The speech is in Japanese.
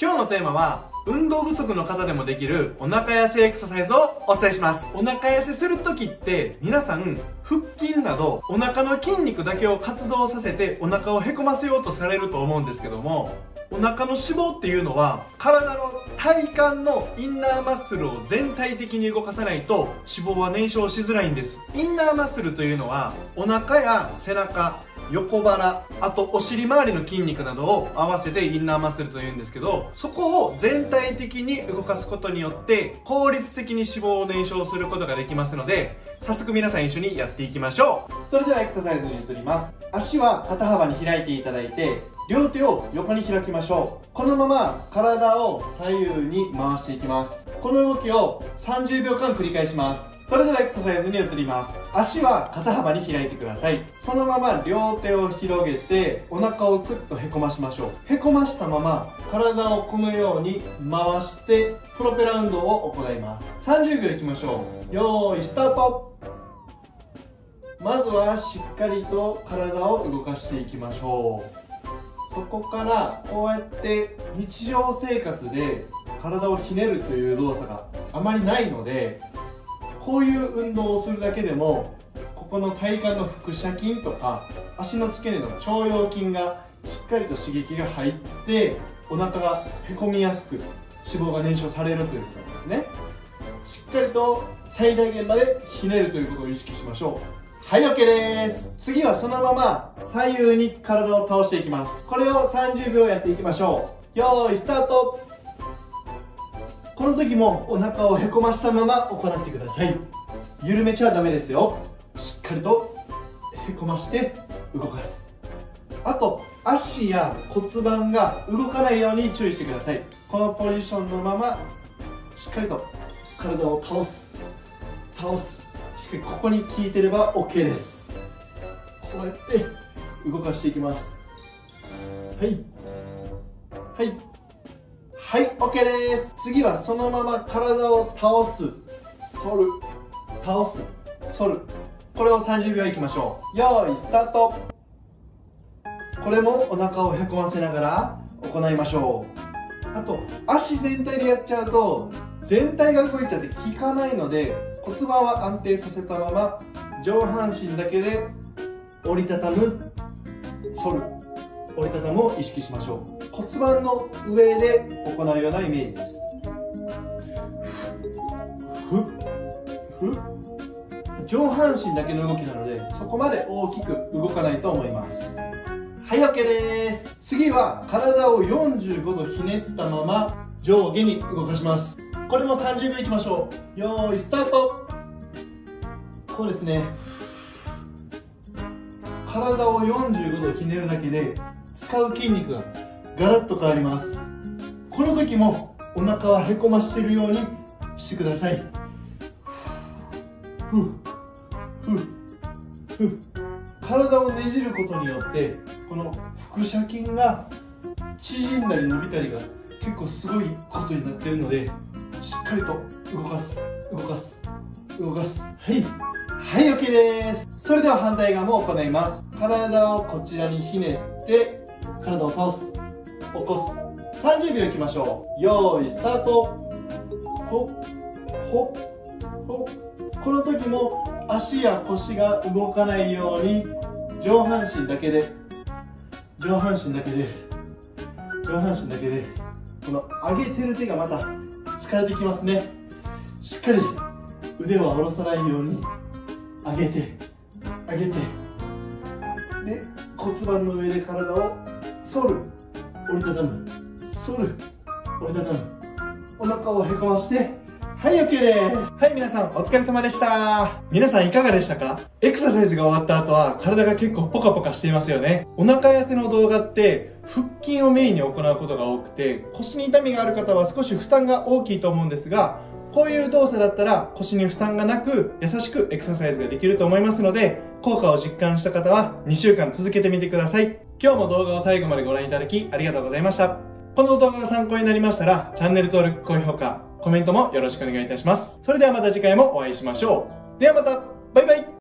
今日のテーマは、運動不足の方でもできるお腹痩せエクササイズをお伝えします。お腹痩せするときって皆さん腹筋などお腹の筋肉だけを活動させてお腹をへこませようとされると思うんですけども、お腹の脂肪っていうのは体の体幹のインナーマッスルを全体的に動かさないと脂肪は燃焼しづらいんです。インナーマッスルというのはお腹や背中、横腹、あとお尻周りの筋肉などを合わせてインナーマッスルというんですけど、そこを全体的に動かすことによって効率的に脂肪を燃焼することができますので、早速皆さん一緒にやっていきましょう。それではエクササイズに移ります。足は肩幅に開いていただいて、両手を横に開きましょう。このまま体を左右に回していきます。この動きを30秒間繰り返します。それではエクササイズに移ります。足は肩幅に開いてください。そのまま両手を広げてお腹をクッとへこましましょう。へこましたまま体をこのように回してプロペラ運動を行います。30秒いきましょう。よーいスタート。まずはしっかりと体を動かしていきましょう。そこからこうやって日常生活で体をひねるという動作があまりないので、こういう運動をするだけでもここの体幹の腹斜筋とか足の付け根の腸腰筋がしっかりと刺激が入ってお腹がへこみやすく脂肪が燃焼されるということなんですね。しっかりと最大限までひねるということを意識しましょう。はい、OK です。次はそのまま左右に体を倒していきます。これを30秒やっていきましょう。よーいスタート。この時もお腹をへこましたまま行ってください。緩めちゃダメですよ。しっかりとへこまして動かす。あと足や骨盤が動かないように注意してください。このポジションのまましっかりと体を倒すしっかりここに効いてれば OK です。こうやって動かしていきます。はいはいはい、OK です。次はそのまま体を倒す、反る、倒す、反る。これを30秒いきましょう。よーい、スタート。これもお腹をへこませながら行いましょう。あと、足全体でやっちゃうと、全体が動いちゃって効かないので、骨盤は安定させたまま、上半身だけで折りたたむ、反る、折りたたむを意識しましょう。骨盤の上で行うようなイメージです。上半身だけの動きなのでそこまで大きく動かないと思います。はい、OK です。次は体を45度ひねったまま上下に動かします。これも30秒いきましょう。よーいスタート。こうですね、体を45度ひねるだけで使う筋肉がガラッと変わります。この時もお腹はへこましているようにしてください。体をねじることによってこの腹斜筋が縮んだり伸びたりが結構すごいことになっているので、しっかりと動かす。はいはい、OK です。それでは反対側も行います。体をこちらにひねって体を倒す、起こす。30秒いきましょう。よーいスタート。この時も足や腰が動かないように上半身だけでこの上げてる手がまた疲れてきますね。しっかり腕は下ろさないように上げてで骨盤の上で体を反る、折りたたむ、お腹をへこまして、はい、OK です。はい、皆さんお疲れ様でした。皆さんいかがでしたか？エクササイズが終わった後は体が結構ポカポカしていますよね。お腹痩せの動画って腹筋をメインに行うことが多くて、腰に痛みがある方は少し負担が大きいと思うんですが、こういう動作だったら腰に負担がなく優しくエクササイズができると思いますので、効果を実感した方は2週間続けてみてください。今日も動画を最後までご覧いただきありがとうございました。この動画が参考になりましたら、チャンネル登録、高評価、コメントもよろしくお願いいたします。それではまた次回もお会いしましょう。ではまた、バイバイ。